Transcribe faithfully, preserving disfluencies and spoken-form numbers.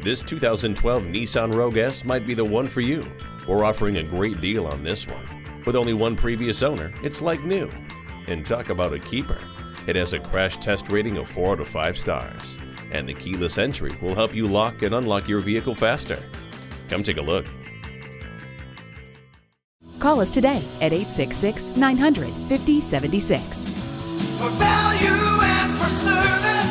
This two thousand twelve Nissan Rogue S might be the one for you. We're offering a great deal on this one. With only one previous owner, it's like new. And talk about a keeper. It has a crash test rating of four out of five stars. And the keyless entry will help you lock and unlock your vehicle faster. Come take a look. Call us today at eight six six, nine hundred, five oh seven six. For value and for service.